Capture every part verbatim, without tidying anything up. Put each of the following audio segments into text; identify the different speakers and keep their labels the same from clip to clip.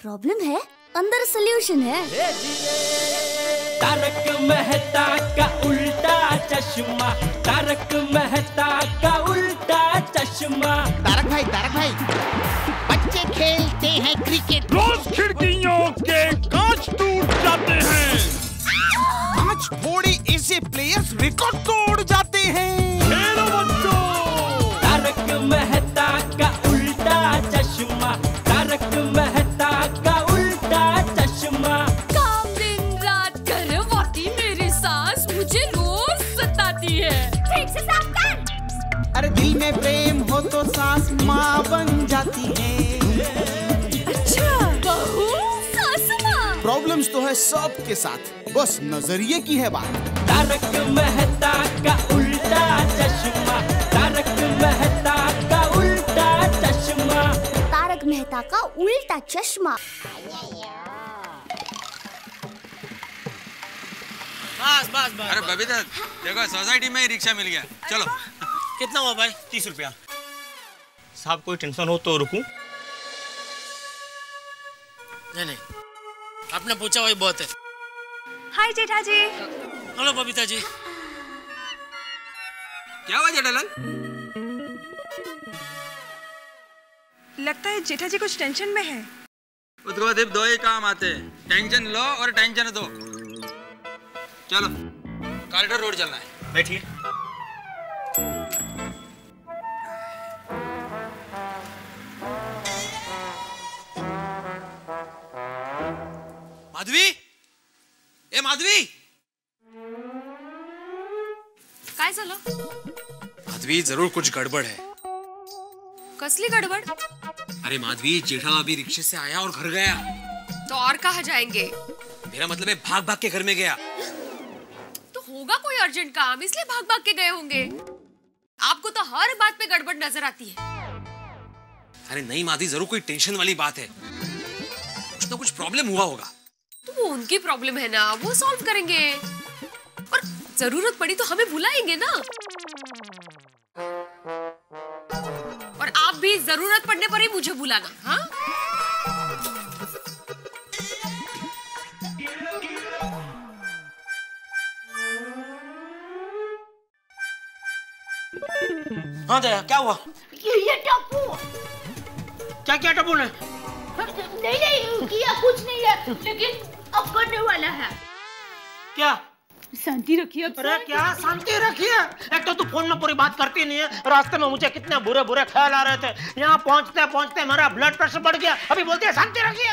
Speaker 1: Problem है, अंदर solution है।
Speaker 2: तारक मेहता का उल्टा चश्मा, तारक मेहता का उल्टा चश्मा।
Speaker 3: तारक भाई, तारक भाई, बच्चे खेलते हैं क्रिकेट,
Speaker 4: रोज खिड़कियों के कांच टूट जाते हैं,
Speaker 3: कांच फोड़े ऐसे प्लेयर्स रिकॉर्ड तोड़ जाते हैं।
Speaker 4: खेलो बच्चों।
Speaker 2: तारक मेहता का उल्टा चश्मा, तारक मेहता का उल्टा चश्मा।
Speaker 5: काम दिन रात करवाती मेरी सास मुझे रोज सताती है। ठीक से साफ कर।
Speaker 3: अरे दिल में प्रेम हो तो सास माँ बन जाती है।
Speaker 5: अच्छा, बहू सास माँ।
Speaker 3: प्रॉब्लम्स तो है सबके साथ, बस नजरिए की है बात।
Speaker 2: तारक मेहता का उल्टा चश्मा, तारक मेहता का उल्टा चश्मा।
Speaker 1: तारक मेहता का उल्टा चश्मा।
Speaker 6: बस बस बस।
Speaker 7: अरे बबीता देखो सोसाइटी में ही रिक्शा मिल गया, चलो।
Speaker 6: कितना हुआ भाई?
Speaker 8: तीस रुपया। साहब कोई टेंशन हो तो रुकूं?
Speaker 6: नहीं नहीं, आपने पूछा वही बहुत है।
Speaker 5: हाय जेठा जी।
Speaker 6: हेलो बबीता जी।
Speaker 7: क्या हुआ जेठालाल?
Speaker 5: लगता है जेठा जी कुछ टेंशन में है।
Speaker 7: उसको सिर्फ दो ही काम आते हैं, टेंशन लो और टेंशन दो। चलो कॉरिडोर रोड चलना है।
Speaker 8: बैठिए।
Speaker 7: माधवी, ए माधवी।
Speaker 5: काय झालं?
Speaker 7: माधवी जरूर कुछ गड़बड़ है।
Speaker 5: कसली गड़बड़?
Speaker 7: अरे माधवी, जेठालाल अभी रिक्शे से आया और घर गया।
Speaker 5: तो और कहाँ जाएंगे?
Speaker 7: मेरा मतलब है भाग भाग के घर में गया।
Speaker 5: तो होगा कोई अर्जेंट काम, इसलिए भाग भाग के गए होंगे। आपको तो हर बात पे गड़बड़ नजर आती है।
Speaker 7: अरे नहीं माधवी, जरूर कोई टेंशन वाली बात है, कुछ ना कुछ प्रॉब्लम हुआ होगा।
Speaker 5: तो वो उनकी प्रॉब्लम है ना, वो सॉल्व करेंगे। और जरूरत पड़ी तो हमें बुलाएंगे ना। और आप भी जरूरत पड़ने पर ही मुझे बुलाना। हाँ?
Speaker 6: हाँ दया, क्या हुआ?
Speaker 9: ये ये टप्पू।
Speaker 6: क्या क्या टप्पू ने?
Speaker 9: नहीं नहीं किया कुछ नहीं है, लेकिन अब करने वाला है।
Speaker 6: क्या?
Speaker 9: शांति रखिए।
Speaker 6: अरे क्या शांति रखिए? एक तो तू फोन में पूरी बात करती नहीं है। रास्ते में मुझे कितने बुरे बुरे ख्याल आ रहे थे, यहाँ पहुँचते पहुँचते मेरा ब्लड प्रेशर बढ़ गया, अभी बोलती है शांति रखिए।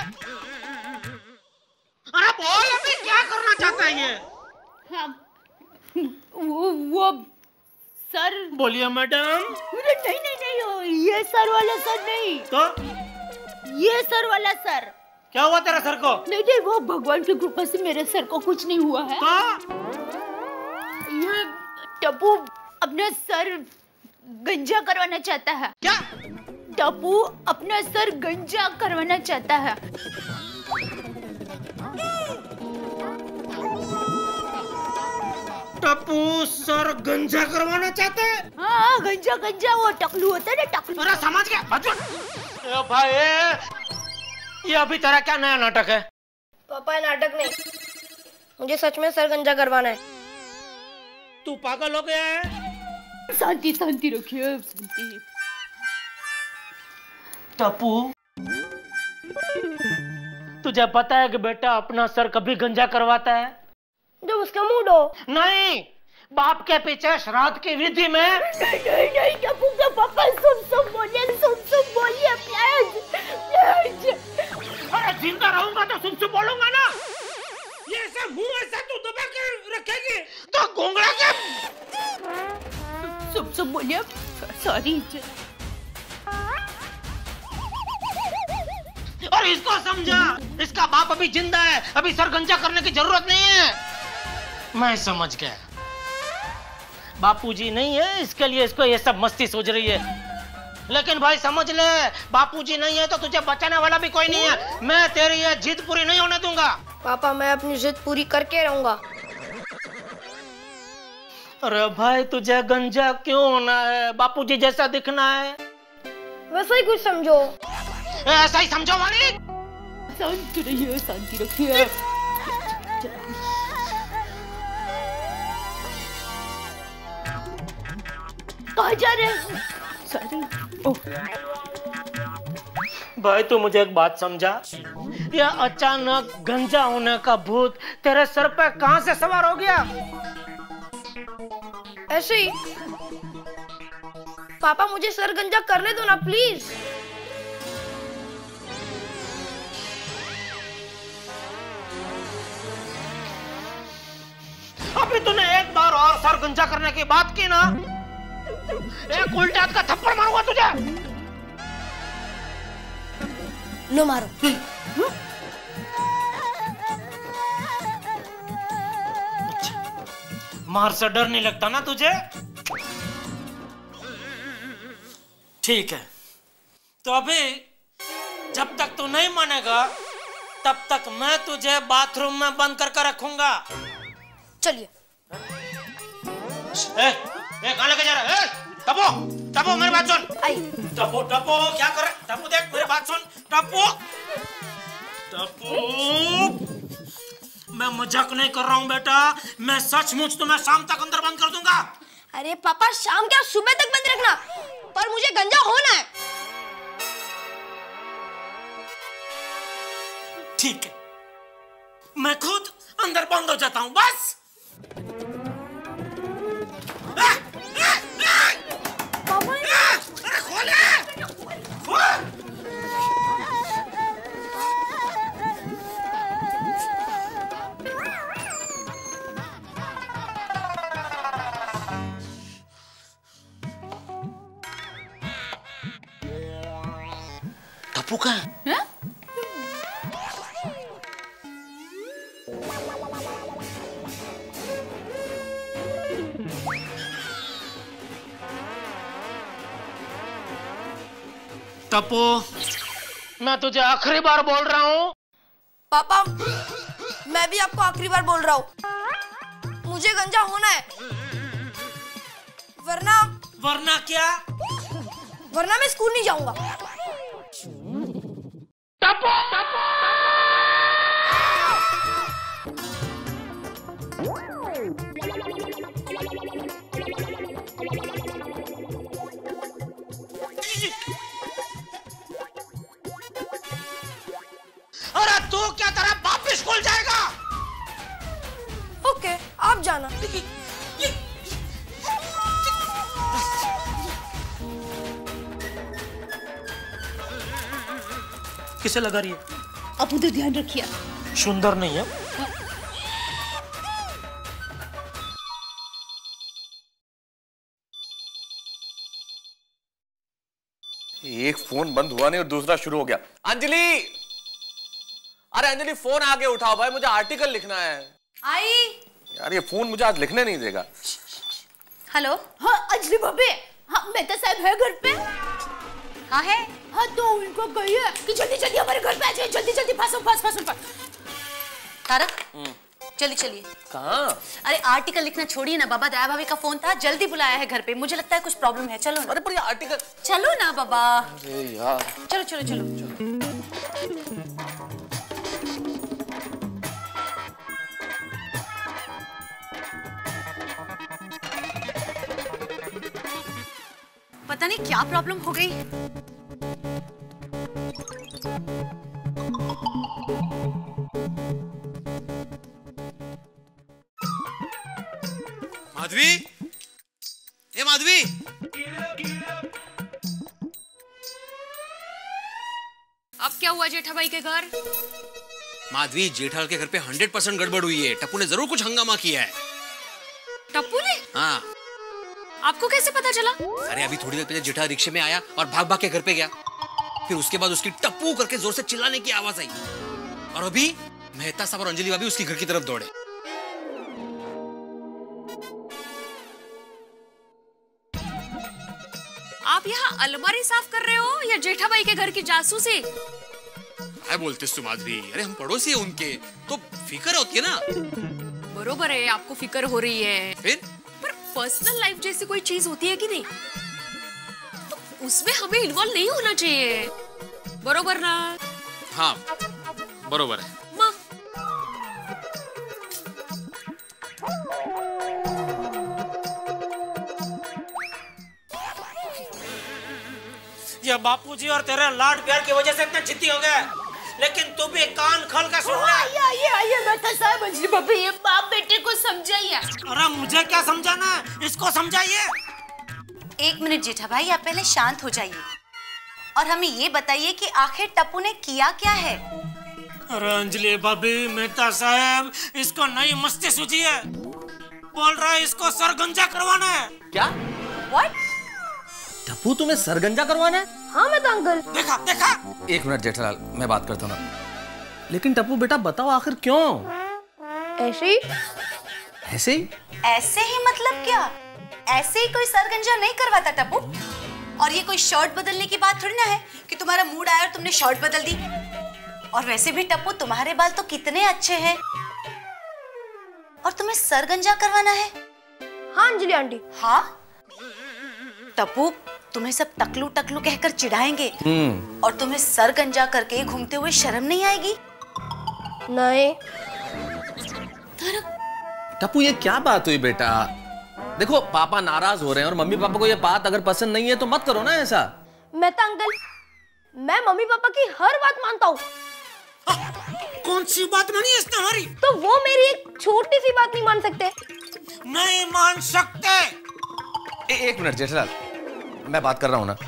Speaker 6: अरे बोल, अभी क्या करना चाहता है ये?
Speaker 9: हाँ, वो वो सर।
Speaker 6: बोलिए मैडम।
Speaker 9: नहीं नहीं नहीं, ये सर वाला सर नहीं।
Speaker 6: तो
Speaker 9: ये सर वाला सर।
Speaker 6: क्या हुआ तेरे सर को?
Speaker 9: नहीं नहीं, वो भगवान की कृपा से मेरे सर को कुछ नहीं हुआ है।
Speaker 6: तो
Speaker 9: ये टप्पू अपना सर गंजा करवाना चाहता है।
Speaker 6: क्या?
Speaker 9: टप्पू अपना सर गंजा करवाना चाहता है।
Speaker 6: टप्पू सर गंजा करवाना चाहता है?
Speaker 9: हाँ, गंजा गंजा, वो टकलू होता है ना, टकलू।
Speaker 6: अरे समझ गया। ए भाई, ये अभी तेरा क्या नया नाटक है?
Speaker 10: पापा नाटक नहीं, मुझे सच में सर गंजा करवाना है।
Speaker 6: तू पागल हो गया है?
Speaker 9: शांति शांति रखिए, शांति।
Speaker 6: टप्पू, तुझे पता है कि बेटा अपना सर कभी गंजा करवाता है?
Speaker 10: जब उसका मूड हो।
Speaker 6: नहीं, बाप के पीछे श्राद्ध की विधि में।
Speaker 9: नहीं नहीं नहीं टप्पू का पापा, सुन सुन बोलिए, सुन सुन बोलिए प्लीज प्लीज।
Speaker 6: अरे जिंदा रहूंगा तो सुन सुन बोलूंगा ना। ये ऐसा मुंह ऐसा तू दबा के रखेगी तो घोंगड़ा के।
Speaker 9: सुन सुन बोलिए, सॉरी।
Speaker 6: और इसको समझा, इसका बाप अभी जिंदा है, अभी सर गंजा करने की जरूरत नहीं है। मैं समझ गया, बापूजी नहीं है इसके लिए इसको ये सब मस्ती सोच रही है। लेकिन भाई समझ ले, बापूजी नहीं है तो तुझे बचाने वाला भी कोई नहीं है। मैं तेरी ये जिद पूरी नहीं होने दूंगा।
Speaker 10: पापा, मैं अपनी जिद पूरी करके रहूंगा।
Speaker 6: अरे भाई, तुझे गंजा क्यों होना है? बापूजी जैसा दिखना है।
Speaker 10: वैसा ही कुछ समझो।
Speaker 6: ऐसा ही समझो वाली।
Speaker 9: शांत रहिए, शांति रखिए। कहाँ जा रहे हैं? सॉरी।
Speaker 6: भाई तू मुझे एक बात समझा, यह अचानक गंजा होने का भूत तेरे सर पे कहां से सवार हो गया?
Speaker 10: ऐसे ही। पापा मुझे सर गंजा करने दो ना प्लीज।
Speaker 6: अभी तूने एक बार और सर गंजा करने की बात की ना, एक उल्टे हाथ का थप्पड़ मारूंगा तुझे।
Speaker 10: लो मारो।
Speaker 6: मार से डर नहीं लगता ना तुझे? ठीक है, तो अभी जब तक तू नहीं मानेगा तब तक मैं तुझे बाथरूम में बंद करके रखूंगा।
Speaker 10: चलिए।
Speaker 6: ए, ए, कहाँ लेके जा रहा है? टप्पू, टप्पू मेरी बात सुन।
Speaker 10: आई।
Speaker 6: टप्पू, टप्पू क्या कर रहा है? टप्पू देख मेरी बात सुन। टप्पू, टप्पू, मैं मजाक नहीं कर रहा हूँ बेटा, मैं सचमुच तुम्हें शाम तक अंदर बंद कर दूंगा।
Speaker 10: अरे पापा शाम क्या सुबह तक बंद रखना, पर मुझे गंजा होना है।
Speaker 6: ठीक है, मैं खुद अंदर बंद हो जाता हूँ बस। अरे खोले, खोल। टप्पू कहाँ है? टप्पू, मैं तुझे आखिरी बार बोल रहा हूँ।
Speaker 10: पापा मैं भी आपको आखिरी बार बोल रहा हूँ, मुझे गंजा होना है, वरना
Speaker 6: वरना क्या?
Speaker 10: वरना मैं स्कूल नहीं जाऊंगा।
Speaker 6: टप्पू, टप्पू। अरे तू क्या तेरा बाप भी स्कूल जाएगा?
Speaker 10: ओके आप जाना।
Speaker 6: किसे लगा रही है?
Speaker 5: अब उधर ध्यान रखिए।
Speaker 6: सुंदर नहीं है?
Speaker 11: एक फोन बंद हुआ नहीं और दूसरा शुरू हो गया। अंजलि, अरे अंजलि फोन आगे उठाओ भाई, मुझे आर्टिकल लिखना है।
Speaker 10: आई।
Speaker 11: यार ये फोन मुझे आज लिखने नहीं देगा।
Speaker 5: हेलो।
Speaker 9: हाँ अंजलि भाभी, हाँ मेहता साहब है घर पे?
Speaker 5: हाँ है।
Speaker 9: हाँ तो उनको कहिए कि जल्दी जल्दी हमारे घर पे आ जाए, जल्दी जल्दी fast fast fast fast.
Speaker 5: Tarak चलिए चलिए।
Speaker 11: कहाँ?
Speaker 5: अरे आर्टिकल लिखना छोड़िए ना बाबा, दया भाभी का फोन था, जल्दी बुलाया है घर पे, मुझे लगता है कुछ प्रॉब्लम है। चलो ना।
Speaker 11: अरे पर ये आर्टिकल।
Speaker 5: चलो ना बाबा।
Speaker 11: अरे यार।
Speaker 5: चलो चलो चलो, चलो। पता नहीं क्या प्रॉब्लम हो गई।
Speaker 3: माधवी, ए माधवी,
Speaker 5: अब क्या हुआ जेठाबाई के घर?
Speaker 3: माधवी जेठालाल के घर पे हंड्रेड परसेंट गड़बड़ हुई है। टप्पू ने जरूर कुछ हंगामा किया है।
Speaker 5: टप्पू ने?
Speaker 3: हाँ।
Speaker 5: आपको कैसे पता चला?
Speaker 3: अरे अभी थोड़ी देर पहले जेठा रिक्शे में आया और भाग भाग के घर पे गया, फिर उसके बाद उसकी टप्पू करके जोर से चिल्लाने की आवाज आई, और अभी मेहता साहब और अंजलि भाभी उसकी घर की तरफ दौड़े।
Speaker 5: आप यहाँ अलमारी साफ कर रहे हो या जेठाबाई के घर की जासूसी?
Speaker 3: क्या बोलते तू माधवी? अरे हम पड़ोसी है उनके, तो फिक्र होती है ना।
Speaker 5: बरोबर है, आपको फिक्र हो रही है,
Speaker 3: फिर
Speaker 5: पर पर्सनल लाइफ जैसी कोई चीज होती है कि नहीं, तो उसमें हमें इन्वॉल्व नहीं होना चाहिए, बरोबर ना?
Speaker 3: हाँ
Speaker 11: बरोबर है।
Speaker 5: मग
Speaker 6: ये बापूजी और तेरे लाड प्यार की वजह से इतने जिद्दी हो गए, लेकिन तू भी कान खोल कर सुन ले।
Speaker 9: आइए आइए आइए मेहता साहब, अंजलि भाभी ये बाप बेटे को समझाइए।
Speaker 6: अरे मुझे क्या समझाना है, इसको समझाइए।
Speaker 12: एक मिनट जेठा भाई, आप पहले शांत हो जाइए और हमें ये बताइए कि आखिर टप्पू ने किया क्या है।
Speaker 6: अरे अंजलि भाभी, मेहता साहब इसको नई मस्ती सूझी है, बोल रहा है इसको सरगंजा करवाना है।
Speaker 11: क्या?
Speaker 12: What?
Speaker 11: टप्पू तुम्हें सरगंजा करवाना है?
Speaker 9: हाँ मैं तो अंकल।
Speaker 6: देखा देखा।
Speaker 11: एक मिनट जेठालाल, मैं बात करता हूँ ना। लेकिन टप्पू बेटा बताओ आखिर क्यों?
Speaker 9: ऐसे ही।
Speaker 11: ऐसे ही?
Speaker 12: ऐसे ही मतलब क्या? ऐसे ही कोई सरगंजा नहीं करवाता टप्पू। और ये कोई शर्ट बदलने की बात थोड़ी ना है कि तुम्हारा मूड आया और तुमने शर्ट बदल दी। और वैसे भी टप्पू तुम्हारे बाल तो कितने अच्छे हैं, और तुम्हें सरगंजा करवाना है?
Speaker 9: हाँ अंजलि आंटी।
Speaker 12: हाँ टप्पू, तुम्हें सब टकलू टकलू कहकर चिढ़ाएंगे और तुम्हें सरगंजा करके घूमते हुए शर्म नहीं आएगी?
Speaker 9: नहीं।
Speaker 11: टप्पू ये क्या बात हुई बेटा? देखो पापा नाराज हो रहे हैं और मम्मी पापा को ये बात अगर पसंद नहीं है तो मत करो ना ऐसा।
Speaker 9: मैं तो अंकल, मैं मम्मी पापा की हर बात मानता हूँ।
Speaker 6: कौन सी बात मानी इसने हमारी?
Speaker 9: तो वो मेरी एक छोटी सी बात नहीं मान सकते?
Speaker 6: नहीं मान सकते।
Speaker 11: ए, एक मिनट जेठालाल, मैं बात कर रहा हूं ना।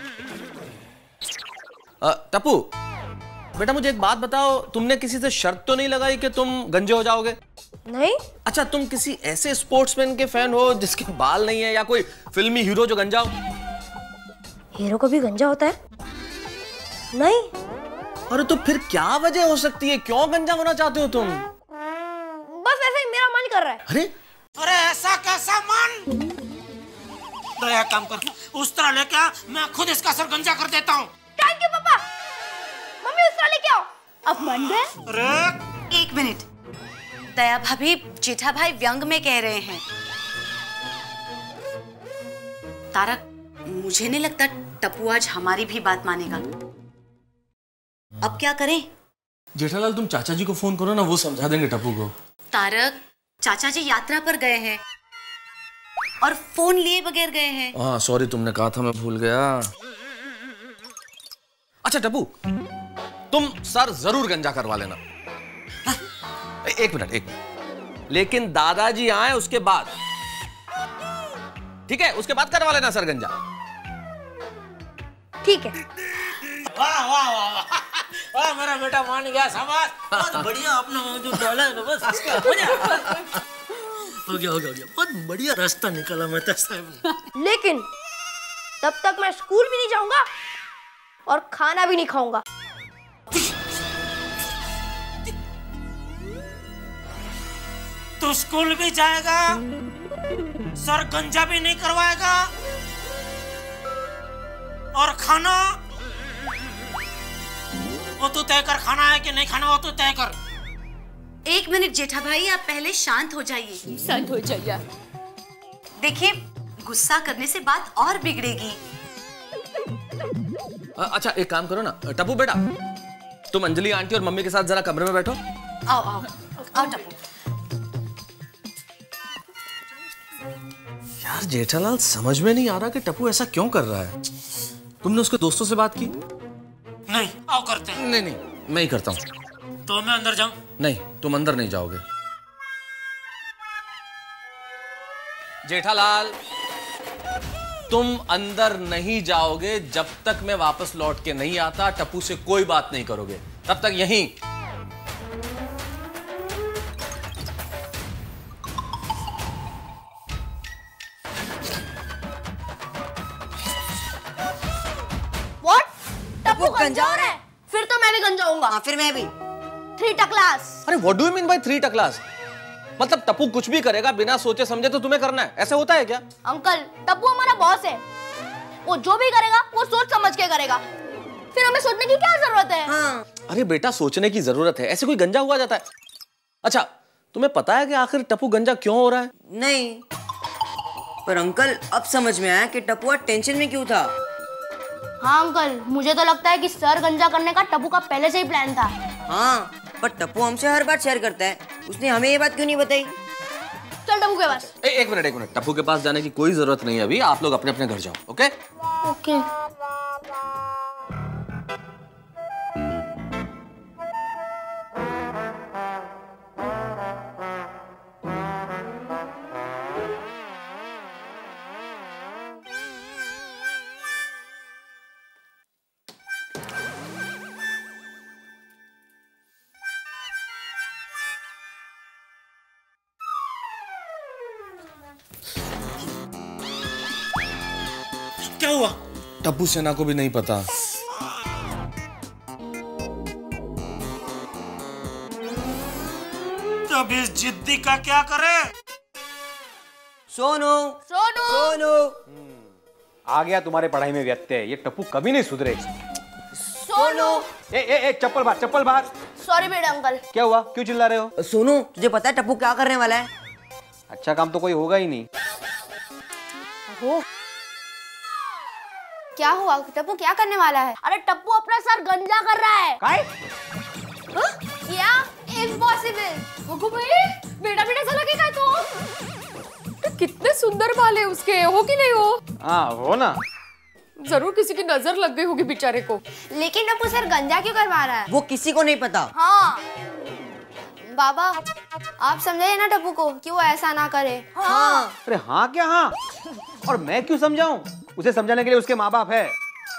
Speaker 11: टप्पू बेटा मुझे एक बात बताओ, तुमने किसी से शर्त तो नहीं लगाई कि तुम गंजे हो जाओगे?
Speaker 9: नहीं।
Speaker 11: अच्छा तुम किसी ऐसे स्पोर्ट्समैन के फैन हो जिसके बाल नहीं है, या कोई फिल्मी हीरो जो गंजा हो?
Speaker 9: हीरो को भी गंजा होता है? नहीं।
Speaker 11: अरे तो फिर क्या वजह हो सकती है, क्यों गंजा होना चाहते हो तुम?
Speaker 9: बस ऐसे ही मेरा मन कर रहा है।
Speaker 11: अरे
Speaker 6: अरे ऐसा कैसा मन? दया काम कर, उस तरह लेके आ, मैं खुद इसका सरगंजा कर देता हूँ।
Speaker 9: थैंक यू पापा। मम्मी उस तरह लेके आओ। अब मन गए?
Speaker 6: अरे
Speaker 12: एक मिनट, दया भाभी जेठा भाई व्यंग में कह रहे हैं। तारक, मुझे नहीं लगता टप्पू आज हमारी भी बात मानेगा। अब क्या करें?
Speaker 11: जेठालाल तुम चाचा जी को फोन करो ना, वो समझा देंगे टप्पू को।
Speaker 12: तारक, चाचा जी यात्रा पर गए हैं और फोन लिए बगैर गए हैं।
Speaker 11: हाँ सॉरी, तुमने कहा था मैं भूल गया। अच्छा टप्पू, तुम सर जरूर गंजा करवा लेना। हाँ? एक मिनट एक मिनट। लेकिन दादाजी आए उसके बाद, ठीक है? उसके बाद करवा लेना सर गंजा।
Speaker 9: ठीक है।
Speaker 6: वाह वाह वाह वाह, मेरा बेटा मान गया, शाबाश। बहुत बढ़िया, आपने जो डाला है ना बस इसका हो गया हो गया हो गया, बहुत बढ़िया रास्ता निकाला मेहता साहब।
Speaker 9: लेकिन तब तक मैं स्कूल भी नहीं जाऊंगा और खाना भी नहीं खाऊंगा।
Speaker 6: तू स्कूल भी जाएगा, सर गंजा भी नहीं करवाएगा, और खाना वो तू तय कर, खाना है कि नहीं खाना वो तू तय कर।
Speaker 12: एक मिनट जेठा भाई, आप पहले शांत हो जाइए।
Speaker 5: शांत हो जाइए।
Speaker 12: देखिए, गुस्सा करने से बात और बिगड़ेगी।
Speaker 11: अच्छा एक काम करो ना टप्पू बेटा, तुम अंजलि आंटी और मम्मी के साथ जरा कमरे में बैठो।
Speaker 12: आओ आओ आओ टप्पू।
Speaker 11: यार जेठालाल समझ में नहीं आ रहा कि टप्पू ऐसा क्यों कर रहा है। तुमने उसके दोस्तों से बात की?
Speaker 6: नहीं, आओ करते हैं।
Speaker 11: नहीं नहीं मैं ही करता हूँ।
Speaker 6: तो मैं अंदर जाऊं?
Speaker 11: नहीं, तुम अंदर नहीं जाओगे। जेठालाल तुम अंदर नहीं जाओगे जब तक मैं वापस लौट के नहीं आता। टप्पू से कोई बात नहीं करोगे, तब तक यहीं।
Speaker 9: What? टप्पू गंजा हो रहा है? फिर तो मैं भी गंजा होऊंगा।
Speaker 12: हाँ, फिर मैं भी।
Speaker 9: थ्री टकलास।
Speaker 11: अरे what do you mean by three टकलास? मतलब टप्पू कुछ भी करेगा बिना सोचे समझे तो तुम्हें करना है, ऐसा होता है क्या?
Speaker 9: अंकल, टप्पू हमारा बॉस है, वो जो भी करेगा वो सोच समझ के करेगा, फिर हमें सोचने की क्या जरूरत है?
Speaker 12: हाँ।
Speaker 11: अरे बेटा सोचने की जरूरत है, ऐसे कोई गंजा हुआ जाता है? अच्छा तुम्हें पता है कि आखिर टप्पू गंजा क्यों हो रहा है?
Speaker 13: नहीं, पर अंकल अब समझ में आया कि टप्पू टेंशन में क्यों था।
Speaker 9: हाँ अंकल, मुझे तो लगता है कि सर गंजा करने का टप्पू का पहले से ही प्लान था।
Speaker 13: हाँ, पर टप्पू हमसे हर बार शेयर करता है, उसने हमें ये बात क्यों नहीं बताई?
Speaker 10: चल टप्पू के पास।
Speaker 11: ए, एक मिनट एक मिनट टप्पू के पास जाने की कोई जरूरत नहीं है अभी, आप लोग अपने अपने घर जाओ। Okay
Speaker 10: okay.
Speaker 6: क्या हुआ?
Speaker 11: टप्पू सेना को भी नहीं पता।
Speaker 6: तब इस जिद्दी का क्या करे?
Speaker 13: सोनू
Speaker 10: सोनू
Speaker 13: सोनू
Speaker 14: आ गया तुम्हारे पढ़ाई में व्यत्यय। ये टप्पू कभी नहीं सुधरे।
Speaker 10: सोनू
Speaker 14: ए ए ए चप्पल बाहर, चप्पल बाहर।
Speaker 10: सॉरी मेरे अंकल।
Speaker 14: क्या हुआ, क्यों चिल्ला रहे हो?
Speaker 13: सोनू, तुझे पता है टप्पू क्या करने वाला है?
Speaker 14: अच्छा काम तो कोई होगा ही नहीं।
Speaker 10: हो क्या हुआ? टप्पू क्या करने वाला है? अरे टप्पू अपना सर गंजा कर रहा है।
Speaker 14: काय?
Speaker 10: हाँ? क्या? इम्पॉसिबल।
Speaker 5: ओगो भाई, बेटा बेटा सा लगेगा तो। तो कितने सुंदर बाल है उसके, हो कि नहीं हो?
Speaker 14: हाँ हो ना।
Speaker 5: जरूर किसी की नजर लग गई होगी बेचारे को।
Speaker 10: लेकिन टप्पू सर गंजा क्यों करवा रहा है?
Speaker 13: वो किसी को नहीं पता।
Speaker 10: हाँ बाबा, आप समझाइए ना टप्पू को कि वो ऐसा ना करे।
Speaker 13: हाँ।
Speaker 14: अरे हाँ क्या हाँ? और मैं क्यों समझाऊं? उसे समझाने के लिए उसके माँ बाप है।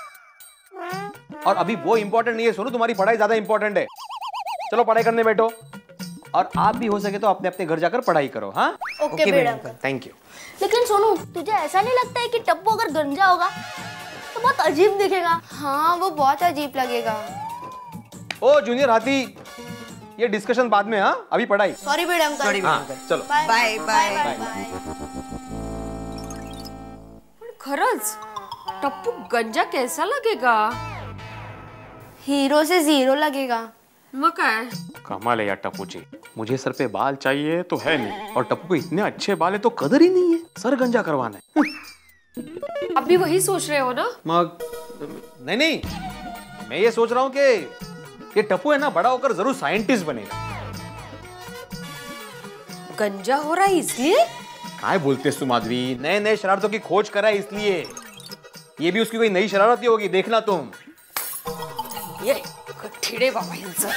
Speaker 14: और अभी वो इम्पोर्टेंट नहीं है सोनू, तुम्हारी पढ़ाई ज्यादा इम्पोर्टेंट है। चलो पढ़ाई करने बैठो, और आप भी हो सके तो अपने अपने घर जाकर पढ़ाई करो। हाँ
Speaker 10: ओके बेटा।
Speaker 14: Thank you.
Speaker 10: लेकिन सोनू, तुझे ऐसा नहीं लगता है कि टप्पू अगर गंजा होगा तो बहुत अजीब दिखेगा? हाँ वो बहुत अजीब लगेगा।
Speaker 14: ओ जूनियर हाथी, ये डिस्कशन बाद में। हाँ अभी पढ़ाई।
Speaker 10: सॉरी बेटा अंकल।
Speaker 14: सॉरी हाँ, चलो
Speaker 10: बाय
Speaker 13: बाय बाय।
Speaker 5: खरंच टप्पू गंजा कैसा लगेगा?
Speaker 10: हीरो से जीरो लगेगा।
Speaker 5: मग काय?
Speaker 14: कमाल है यार टप्पू जी। मुझे सर पे बाल चाहिए तो है नहीं, और टप्पू को इतने अच्छे बाल है तो कदर ही नहीं है। सर गंजा करवाना है।
Speaker 5: आप भी वही सोच रहे हो ना?
Speaker 14: मग नहीं नहीं, मैं ये सोच रहा हूँ कि ये टप्पू है ना, बड़ा होकर जरूर साइंटिस्ट बनेगा।
Speaker 5: गंजा हो रहा है इसलिए?
Speaker 14: काय बोलते तुम माधवी, नए नए शरारतों की खोज करा है इसलिए। ये भी उसकी कोई नई शरारत ही होगी, देखना तुम।
Speaker 5: ये कठिड़े बाबा इंसान।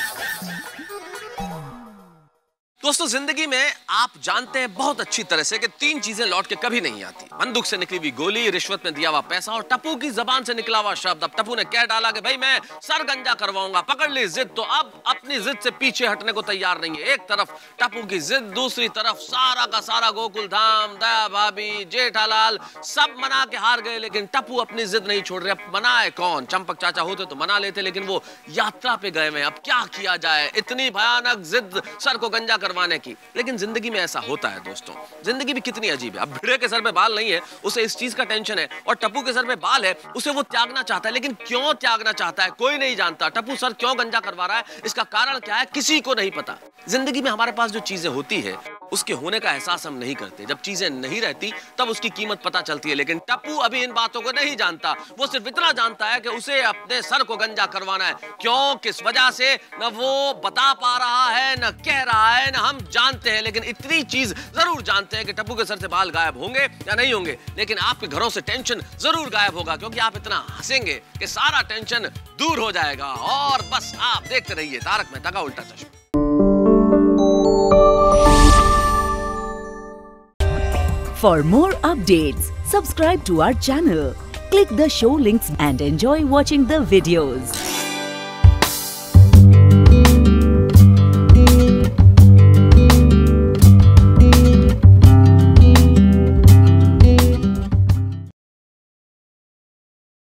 Speaker 11: दोस्तों जिंदगी में आप जानते हैं बहुत अच्छी तरह से कि तीन चीजें लौट के कभी नहीं आती। बंदूक से निकली हुई गोली, रिश्वत में दिया हुआ पैसा, और टप्पू की जबान से निकला हुआ शब्द। अब टप्पू ने कह डाला कि भाई मैं सर गंजा करवाऊंगा, पकड़ ली जिद, तो अब अपनी जिद से पीछे हटने को तैयार नहीं है। एक तरफ टप्पू की जिद, दूसरी तरफ सारा का सारा गोकुल धाम, दया भाभी, जेठालाल सब मना के हार गए, लेकिन टप्पू अपनी जिद नहीं छोड़ रहे। अब मनाए कौन? चंपक चाचा होते तो मना लेते, लेकिन वो यात्रा पे गए हैं। अब क्या किया जाए? इतनी भयानक जिद सर को गंजा करवाने की। लेकिन जिंदगी में ऐसा होता है दोस्तों, जिंदगी भी कितनी अजीब है। अब भिड़े के सर पे बाल नहीं है, उसे इस चीज का टेंशन है, और टप्पू के सर पे बाल है, उसे वो त्यागना चाहता है। लेकिन क्यों त्यागना चाहता है कोई नहीं जानता। टप्पू सर क्यों गंजा करवा रहा है, इसका कारण क्या है, किसी को नहीं पता। जिंदगी में हमारे पास जो चीजें होती है उसके होने का एहसास हम नहीं करते। जब चीजें नहीं रहती तब उसकी कीमत पता चलती है। लेकिन टप्पू अभी इन बातों को नहीं जानता। वो सिर्फ इतना जानता है कि उसे अपने सर को गंजा करवाना है। क्यों, किस वजह से, न वो बता पा रहा है, न कह रहा है, न हम जानते हैं। लेकिन इतनी चीज जरूर जानते हैं कि टप्पू के सर से बाल गायब होंगे या नहीं होंगे, लेकिन आपके घरों से टेंशन जरूर गायब होगा, क्योंकि आप इतना हंसेंगे कि सारा टेंशन दूर हो जाएगा। और बस आप देखते रहिए तारक मेहता का उल्टा चश्मा।
Speaker 15: For more updates, subscribe to our channel, click the show links and enjoy watching the videos.